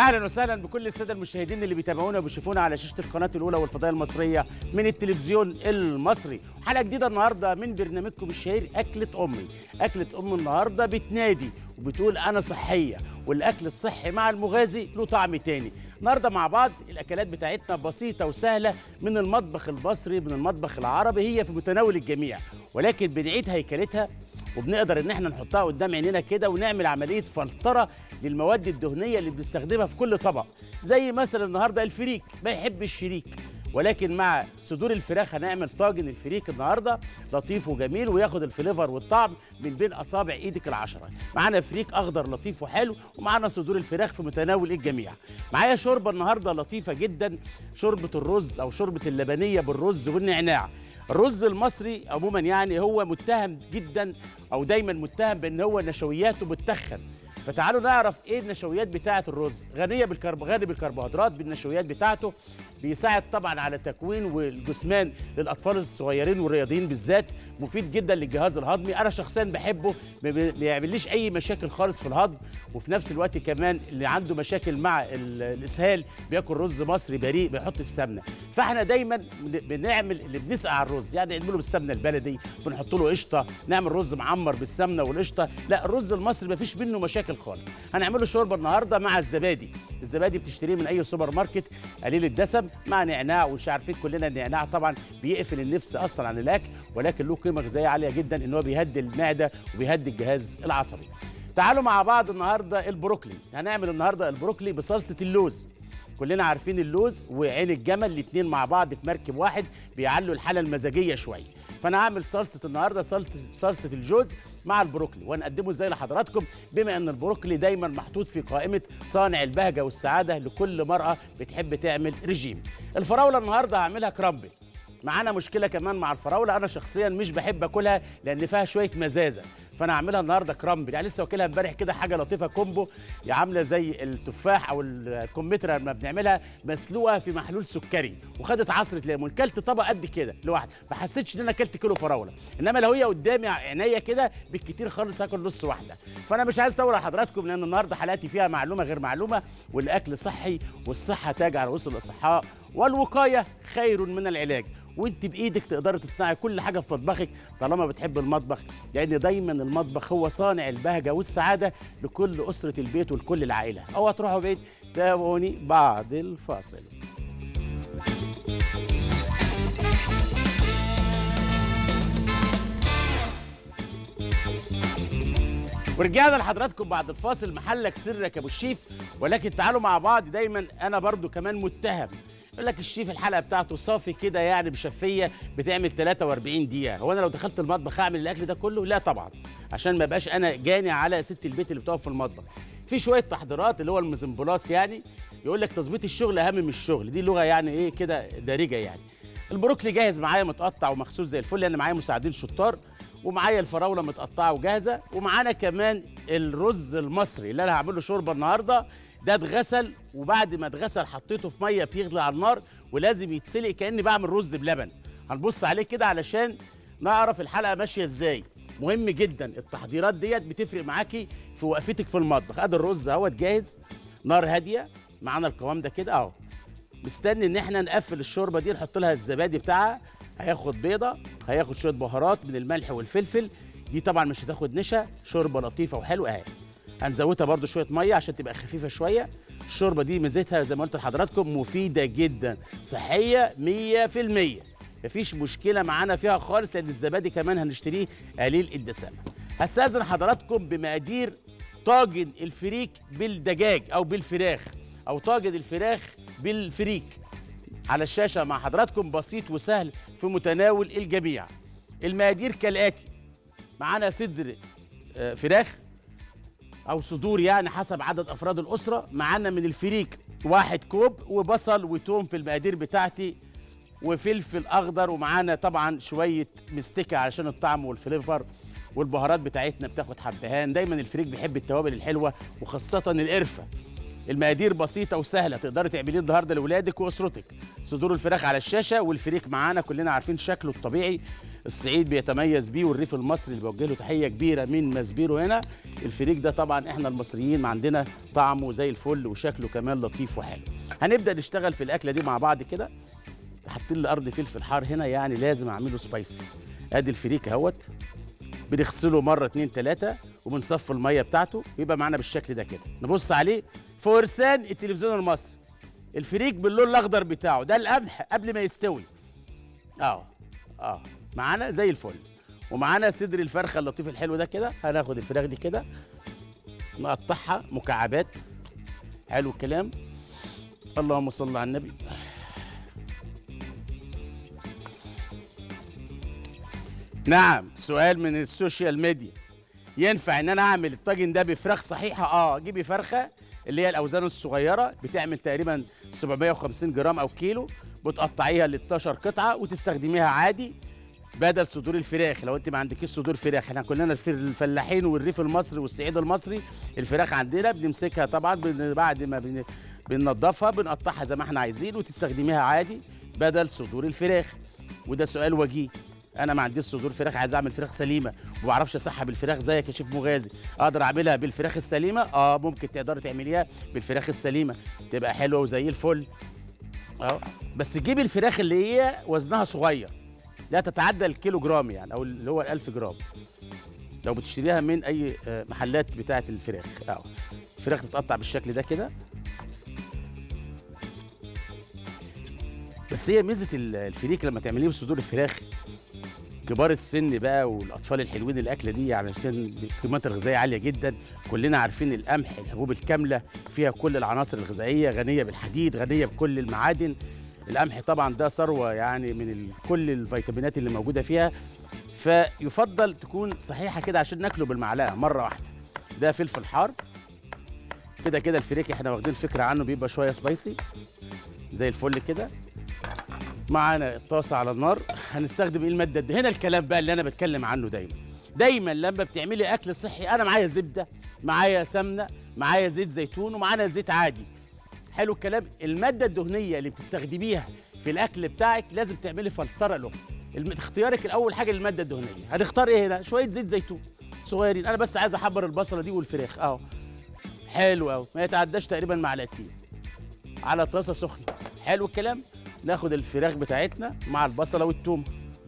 اهلا وسهلا بكل الساده المشاهدين اللي بيتابعونا وبيشوفونا على شاشه القناه الاولى والفضائيه المصريه من التلفزيون المصري. حلقه جديده النهارده من برنامجكم الشهير اكله امي. اكله ام النهارده بتنادي وبتقول انا صحيه، والاكل الصحي مع المغازي له طعم تاني. النهارده مع بعض الاكلات بتاعتنا بسيطه وسهله من المطبخ المصري، من المطبخ العربي، هي في متناول الجميع، ولكن بنعيد هيكلتها وبنقدر ان احنا نحطها قدام عينينا كده ونعمل عمليه فلتره للمواد الدهنيه اللي بنستخدمها في كل طبق. زي مثلا النهارده الفريك، ما يحب الشريك، ولكن مع صدور الفراخ هنعمل طاجن الفريك النهارده لطيف وجميل وياخد الفليفر والطعم من بين اصابع ايدك العشره. معانا فريك اخضر لطيف وحلو، ومعانا صدور الفراخ في متناول الجميع. معايا شوربه النهارده لطيفه جدا، شوربه الرز او شوربه اللبنيه بالرز والنعناع. الرز المصري عموما يعني هو متهم جدا او دايما متهم بان هو نشوياته بتتخن. فتعالوا نعرف ايه النشويات بتاعه الرز. غني بالكربوهيدرات، بالنشويات بتاعته بيساعد طبعا على تكوين والجسمان للاطفال الصغيرين والرياضيين بالذات، مفيد جدا للجهاز الهضمي. انا شخصيا بحبه، ما بيعمليش اي مشاكل خالص في الهضم، وفي نفس الوقت كمان اللي عنده مشاكل مع الاسهال بياكل رز مصري بريء بيحط السمنه. فاحنا دايما بنعمل اللي بنسقع الرز، يعني نعمله بالسمنه البلدي، بنحط له قشطه، نعمل رز معمر بالسمنه والقشطه. لا، الرز المصري ما فيش منه مشاكل خالص. هنعمله شوربه النهارده مع الزبادي. الزبادي بتشتريه من اي سوبر ماركت قليل الدسم مع نعناع، ومش عارفين كلنا النعناع طبعا بيقفل النفس اصلا عن الاكل، ولكن له قيمه غذائيه عاليه جدا ان هو بيهدي المعده وبيهدي الجهاز العصبي. تعالوا مع بعض النهارده البروكلي. هنعمل النهارده البروكلي بصلصه اللوز. كلنا عارفين اللوز وعين الجمل الاثنين مع بعض في مركب واحد بيعلوا الحاله المزاجيه شويه. فانا هعمل صلصه النهارده صلصه الجوز مع البروكلي، وهنقدمه ازاي لحضراتكم، بما ان البروكلي دايما محطوط في قائمه صانع البهجه والسعاده لكل مراه بتحب تعمل رجيم. الفراوله النهارده هعملها كرامبل. معانا مشكله كمان مع الفراوله، انا شخصيا مش بحب اكلها لان فيها شويه مزازه، فانا هعملها النهارده كرامبل. يعني لسه واكلها امبارح كده، حاجه لطيفه كومبو، عامله زي التفاح او الكمثرى لما بنعملها مسلوقه في محلول سكري، وخدت عصره ليمون. كلت طبق قد كده لوحدي، ما حسيتش ان انا كلت كيلو فراوله، انما لو هي قدامي عينيا كده بالكتير خالص هاكل نص واحده. فانا مش عايز اطول على حضراتكم لان النهارده حلقاتي فيها معلومه غير معلومه، والاكل صحي، والصحه تاج على رؤوس الاصحاء، والوقايه خير من العلاج. وانت بايدك تقدري تصنعي كل حاجه في مطبخك طالما بتحب المطبخ، لان دايما المطبخ هو صانع البهجه والسعاده لكل اسره البيت ولكل العائله. اوعى تروحوا بعيد، تابعوني بعد الفاصل. ورجعنا لحضراتكم بعد الفاصل. محلك سرك يا ابو الشيف، ولكن تعالوا مع بعض. دايما انا برضو كمان متهم، يقول لك الشيف الحلقه بتاعته صافي كده، يعني بشفيه بتعمل 43 دقيقه. هو انا لو دخلت المطبخ اعمل الاكل ده كله؟ لا طبعا، عشان ما بقاش انا جاني على ست البيت اللي بتقف في المطبخ. في شويه تحضيرات اللي هو المزمبلاص، يعني يقول لك تظبيط الشغل اهم من الشغل، دي لغه يعني ايه كده دارجه. يعني البروكلي جاهز معايا متقطع ومغسول زي الفل، لان معايا مساعدين شطار، ومعايا الفراوله متقطعه وجاهزه، ومعانا كمان الرز المصري اللي انا هعمل له شوربه النهارده. ده اتغسل، وبعد ما اتغسل حطيته في ميه بتغلي على النار، ولازم يتسلق كاني بعمل رز بلبن. هنبص عليه كده علشان نعرف الحلقه ماشيه ازاي. مهم جدا التحضيرات ديت، بتفرق معاكي في وقفتك في المطبخ. ادي الرز اهوت جاهز، نار هاديه، معانا القوام ده كده اهو. مستني ان احنا نقفل الشوربه دي، نحط لها الزبادي بتاعها. هياخد بيضه، هياخد شويه بهارات من الملح والفلفل، دي طبعا مش هتاخد نشا، شوربه لطيفه وحلوه اهي. هنزودها برده شويه ميه عشان تبقى خفيفه شويه. الشوربه دي ميزتها زي ما قلت لحضراتكم مفيده جدا، صحيه 100%، مفيش مشكله معانا فيها خالص، لان الزبادي كمان هنشتريه قليل الدسامه. هستاذن حضراتكم بمقادير طاجن الفريك بالدجاج او بالفراخ، او طاجن الفراخ بالفريك على الشاشه مع حضراتكم، بسيط وسهل في متناول الجميع. المقادير كالاتي: معانا صدر فراخ او صدور يعني حسب عدد افراد الاسره. معانا من الفريك 1 كوب، وبصل وتوم في المقادير بتاعتي، وفلفل اخضر، ومعانا طبعا شويه مستكه علشان الطعم والفليفر، والبهارات بتاعتنا بتاخد حبهان. دايما الفريك بيحب التوابل الحلوه وخاصه القرفه. المقادير بسيطه وسهله، تقدري تعمليه النهارده لاولادك واسرتك. صدور الفراخ على الشاشه، والفريك معانا كلنا عارفين شكله الطبيعي الصعيد بيتميز بيه، والريف المصري اللي بوجه له تحيه كبيره من مسبيرو هنا. الفريك ده طبعا احنا المصريين عندنا طعمه زي الفل وشكله كمان لطيف وحلو. هنبدا نشتغل في الاكله دي مع بعض كده. حاطين لي قرن فلفل حار هنا، يعني لازم اعمله سبايسي. ادي الفريك اهوت، بنغسله مره 2 3 وبنصفي الميه بتاعته، يبقى معانا بالشكل ده كده. نبص عليه في فرسان التلفزيون المصري، الفريك باللون الاخضر بتاعه ده القمح قبل ما يستوي. معانا زي الفل. ومعانا صدر الفرخه اللطيف الحلو ده كده. هناخد الفراخ دي كده نقطعها مكعبات. حلو الكلام. اللهم صل على النبي. نعم، سؤال من السوشيال ميديا: ينفع ان انا اعمل الطاجن ده بفراخ صحيحه؟ جيبي فرخه اللي هي الاوزان الصغيره، بتعمل تقريبا 750 جرام او كيلو، بتقطعيها ل 12 قطعه وتستخدميها عادي بدل صدور الفراخ. لو انت ما عندكيش صدور فراخ، احنا كلنا الفلاحين والريف المصري والصعيد المصري الفراخ عندنا بنمسكها طبعا بعد ما بننضفها بنقطعها زي ما احنا عايزين وتستخدميها عادي بدل صدور الفراخ. وده سؤال وجيه. انا ما عنديش صدور فراخ، عايز اعمل فراخ سليمه وما بعرفش اسحب الفراخ زيك يا شيف مغازي، اقدر اعملها بالفراخ السليمه؟ ممكن تقدري تعمليها بالفراخ السليمه، تبقى حلوه وزي الفل. بس تجيبي الفراخ اللي هي وزنها صغير، لا تتعدى الكيلو جرام يعني، او اللي هو 1000 جرام لو بتشتريها من اي محلات بتاعه الفراخ. الفراخ تتقطع بالشكل ده كده. بس هي ميزه الفريك لما تعمليه بصدور الفراخ، كبار السن بقى والاطفال الحلوين الاكله دي علشان قيمتها الغذائيه عاليه جدا. كلنا عارفين القمح، الحبوب الكامله فيها كل العناصر الغذائيه، غنيه بالحديد، غنيه بكل المعادن. القمح طبعا ده ثروه يعني من كل الفيتامينات اللي موجوده فيها، فيفضل تكون صحيحه كده عشان ناكله بالمعلقه مره واحده. ده فلفل حار كده كده. الفريك احنا واخدين فكره عنه بيبقى شويه سبايسي زي الفل كده. معانا الطاسه على النار. هنستخدم ايه الماده دي؟ هنا الكلام بقى اللي انا بتكلم عنه دايما لما بتعملي اكل صحي. انا معايا زبده، معايا سمنه، معايا زيت زيتون، ومعانا زيت عادي. حلو الكلام. الماده الدهنيه اللي بتستخدميها في الاكل بتاعك لازم تعملي فلتره له. اختيارك الاول حاجه للماده الدهنيه. هنختار ايه هنا؟ شويه زيت زيتون صغيرين. انا بس عايز احمر البصله دي والفراخ حلو قوي، ما يتعداش تقريبا معلقتين على طاسه سخنه. حلو الكلام. ناخد الفراخ بتاعتنا مع البصله والثوم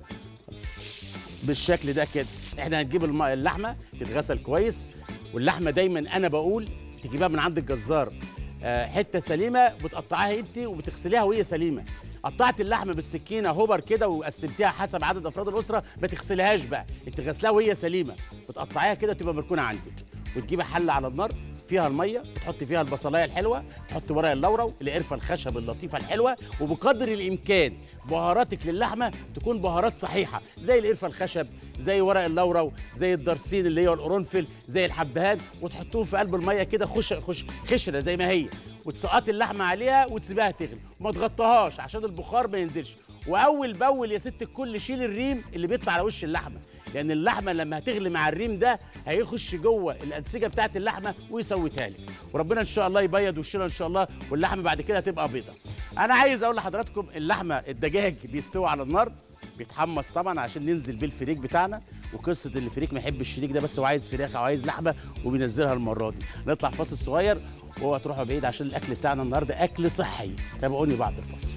بالشكل ده كده. احنا هنجيب اللحمه تتغسل كويس، واللحمه دايما انا بقول تجيبها من عند الجزار حته سليمه، بتقطعيها انت وبتغسليها وهي سليمه. قطعت اللحمه بالسكينه هوبر كده وقسمتيها حسب عدد افراد الاسره، ما تغسلهاش بقى، انت غسلاها وهي سليمه، بتقطعيها كده تبقى مركونه عندك. وتجيبي حله على النار فيها الميه، وتحطي فيها البصلايه الحلوه، تحطي ورق اللورا، القرفه الخشب اللطيفه الحلوه، وبقدر الامكان بهاراتك للحمه تكون بهارات صحيحه، زي القرفه الخشب، زي ورق اللورا، زي الدرسين اللي هو القرنفل، زي الحبهان، وتحطوهم في قلب الميه كده خشره زي ما هي، وتسقطي اللحمه عليها وتسيبيها تغلي، وما تغطيهاش عشان البخار ما ينزلش. واول باول يا ست الكل شيل الريم اللي بيطلع على وش اللحمه، لان اللحمه لما هتغلي مع الريم ده هيخش جوه الانسجه بتاعت اللحمه ويسويتها لك، وربنا ان شاء الله يبيض وشنا ان شاء الله، واللحمه بعد كده هتبقى بيضه. انا عايز اقول لحضراتكم اللحمه الدجاج بيستوي على النار، بيتحمص طبعا عشان ننزل بالفريك بتاعنا. وقصه اللي الفريك ما يحبش الشريك ده، بس هو عايز فراخ او عايز لحمه وبينزلها المره دي. نطلع فاصل صغير وهو تروحوا بعيد عشان الاكل بتاعنا النهارده اكل صحي. تابعوني بعد الفاصل.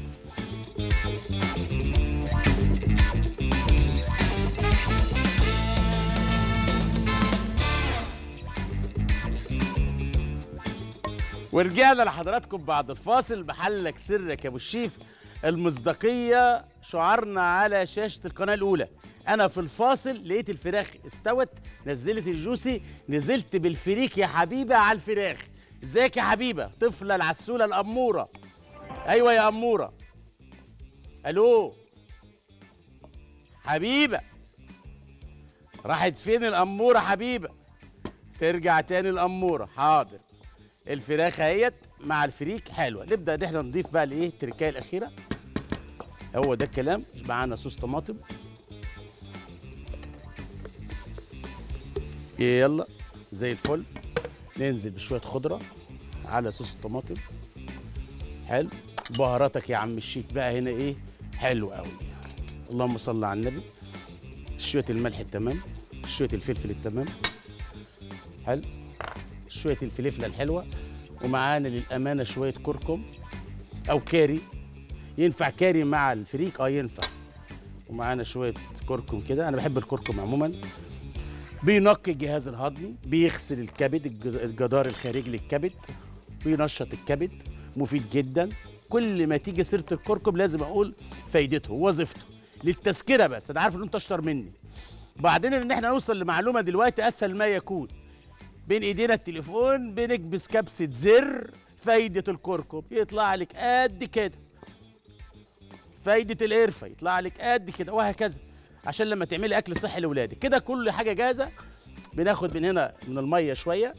ورجعنا لحضراتكم بعد الفاصل. محلك سرك يا ابو الشيف، المصداقيه شعارنا على شاشه القناه الاولى. انا في الفاصل لقيت الفراخ استوت، نزلت الجوسي، نزلت بالفريك يا حبيبه على الفراخ. ازيك يا حبيبه؟ طفله العسوله الاموره. ايوه يا اموره. الو حبيبه، راحت فين الاموره حبيبه؟ ترجع تاني الاموره. حاضر. الفراخ اهيت مع الفريك حلوه. نبدا ان احنا نضيف بقى الايه التركايه الاخيره. هو ده الكلام. معانا صوص طماطم. يلا زي الفل. ننزل بشويه خضره على صوص الطماطم. حلو. بهاراتك يا عم الشيف بقى هنا ايه؟ حلو قوي. اللهم صل على النبي. شويه الملح التمام، شويه الفلفل التمام، حلو، شويه الفلفله الحلوه، ومعانا للامانه شويه كركم او كاري. ينفع كاري مع الفريك؟ ينفع. ومعانا شويه كركم كده، انا بحب الكركم عموما. بينقي الجهاز الهضمي، بيغسل الكبد، الجدار الخارجي للكبد، بينشط الكبد، مفيد جدا. كل ما تيجي سيره الكركم لازم اقول فايدته ووظيفته للتذكره، بس انا عارف ان انت اشطر مني. وبعدين ان احنا نوصل لمعلومه دلوقتي اسهل ما يكون. بين ايدينا التليفون بنكبس كبسه زر، فايده الكركم يطلع لك قد كده، فايده القرفه يطلع لك قد كده، وهكذا. عشان لما تعملي اكل صحي لاولادك كده كل حاجه جاهزه. بناخد من هنا من الميه شويه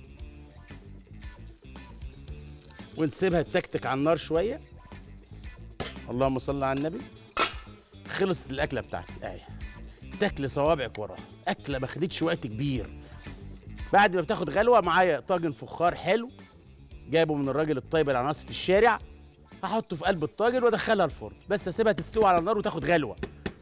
ونسيبها تتكتك على النار شويه. اللهم صل على النبي. خلصت الاكله بتاعتي اهي، تاكلي صوابعك وراها. اكله ما خدتش وقت كبير. بعد ما بتاخد غلوه معايا طاجن فخار حلو جايبه من الراجل الطيب اللي على ناصيه الشارع، هحطه في قلب الطاجن وادخلها الفرن، بس اسيبها تستوي على النار وتاخد غلوه.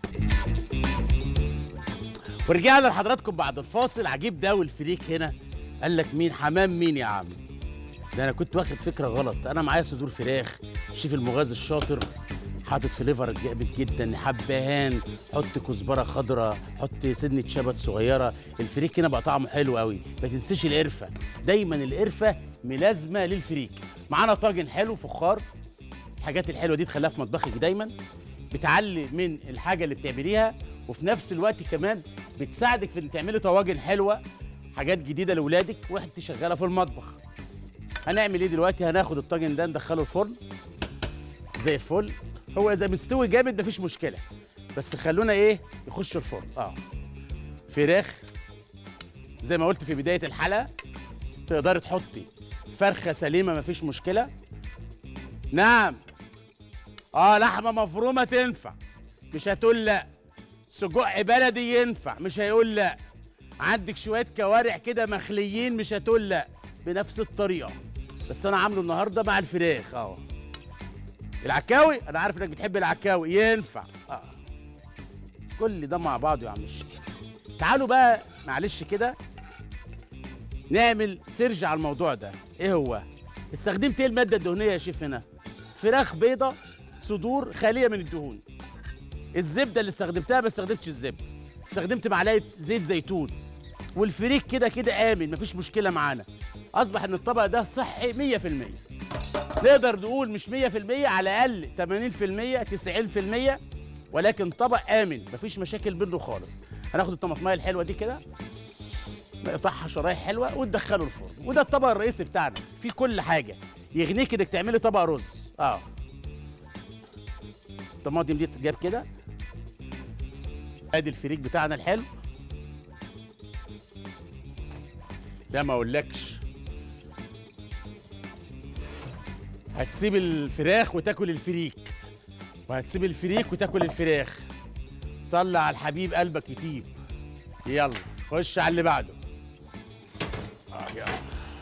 ورجعنا لحضراتكم بعد الفاصل. عجيب ده والفريك هنا. قال لك مين حمام مين يا عم؟ ده انا كنت واخد فكره غلط. انا معايا صدور فراخ، شيف المغاز الشاطر حاطط فليفر جامد جدا، حبهان، حط كزبره خضراء، حط سنه شبت صغيره. الفريك هنا بقى طعمه حلو قوي. ما تنسيش القرفه، دايما القرفه ملازمه للفريك. معانا طاجن حلو فخار. الحاجات الحلوه دي تخليها في مطبخك دايما، بتعلي من الحاجه اللي بتعمليها، وفي نفس الوقت كمان بتساعدك في ان تعملي طواجن حلوه، حاجات جديده لاولادك وانت شغاله في المطبخ. هنعمل ايه دلوقتي؟ هناخد الطاجن ده ندخله الفرن زي الفل. هو اذا مستوي جامد مفيش مشكله، بس خلونا ايه يخش الفرن. فراخ زي ما قلت في بدايه الحلقه، تقدري تحطي فرخه سليمه مفيش مشكله. نعم، لحمه مفرومه تنفع، مش هتقول لا. سجق بلدي ينفع، مش هيقول لا. عندك شويه كوارع كده مخليين، مش هتقول لا. بنفس الطريقه، بس انا عامله النهارده مع الفراخ. العكاوي انا عارف انك بتحب العكاوي، ينفع. كل ده مع بعضه يا عم الشيخ. تعالوا بقى معلش كده نعمل سيرج على الموضوع ده. ايه هو؟ استخدمت ايه الماده الدهنيه يا شيف هنا؟ فراخ بيضه، صدور خاليه من الدهون. الزبده اللي استخدمتها ما استخدمتش الزبده، استخدمت معلقه زيت زيتون. والفريك كده كده امن، مفيش مشكله معانا. اصبح ان الطبق ده صحي 100%. نقدر نقول مش 100%، على الاقل 80% 90%، ولكن طبق امن مفيش مشاكل منه خالص. هناخد الطماطمايه الحلوه دي كده نقطعها شرايح حلوه وندخله الفرن. وده الطبق الرئيسي بتاعنا، فيه كل حاجه يغنيك انك تعملي طبق رز. الطماطم دي تتجاب كده. ادي الفريك بتاعنا الحلو ده، ما اقولكش هتسيب الفراخ وتاكل الفريك، وهتسيب الفريك وتاكل الفراخ. صلي على الحبيب قلبك يطيب. يلا خش على اللي بعده. يلا.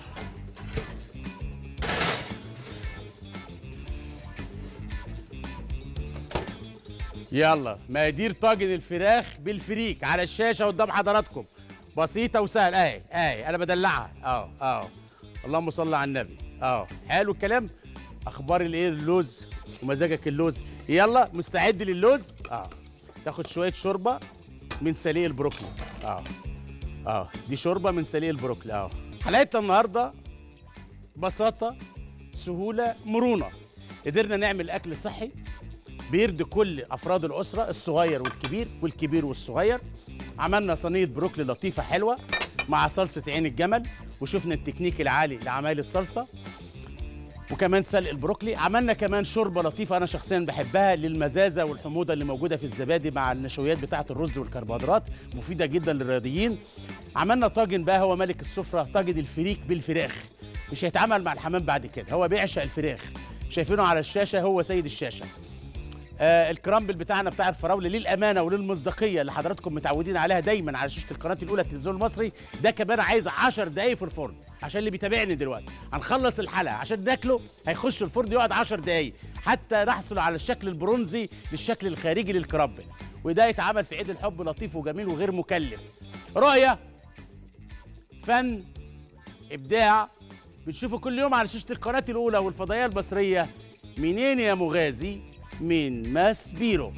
يلا مقادير طاجن الفراخ بالفريك على الشاشه قدام حضراتكم. بسيطه وسهله اهي انا بدلعها. اللهم صل على النبي. حلو الكلام. اخبار الايه اللوز ومزاجك اللوز. يلا مستعد للوز. تاخد شويه شوربه من سليق البروكلي. دي شوربه من سليق البروكلي. حلقتنا النهارده بساطه، سهوله، مرونه. قدرنا نعمل اكل صحي بيرضي كل افراد الاسره، الصغير والكبير والكبير والصغير. عملنا صينيه بروكلي لطيفه حلوه مع صلصه عين الجمل، وشفنا التكنيك العالي لعمايل الصلصه وكمان سلق البروكلي. عملنا كمان شوربه لطيفه انا شخصيا بحبها للمزازه والحموضه اللي موجوده في الزبادي مع النشويات بتاعه الرز والكربوهيدرات، مفيده جدا للرياضيين. عملنا طاجن بقى هو ملك السفره، طاجن الفريك بالفراخ. مش هيتعمل مع الحمام بعد كده، هو بيعشق الفراخ. شايفينه على الشاشه، هو سيد الشاشه. الكرامبل بتاعنا بتاع الفراوله للامانه وللمصداقيه اللي حضراتكم متعودين عليها دايما على شاشه القناه الاولى التلفزيون المصري، ده كمان عايز 10 دقائق في الفرن. عشان اللي بيتابعني دلوقتي هنخلص الحلقه عشان ناكله، هيخش الفرن يقعد 10 دقائق حتى نحصل على الشكل البرونزي للشكل الخارجي للكرامبل. وده يتعمل في عيد الحب لطيف وجميل وغير مكلف. رؤيه، فن، ابداع، بتشوفوا كل يوم على شاشه القناه الاولى والفضائيه المصريه. منين يا مغازي؟ من ماس بيرو.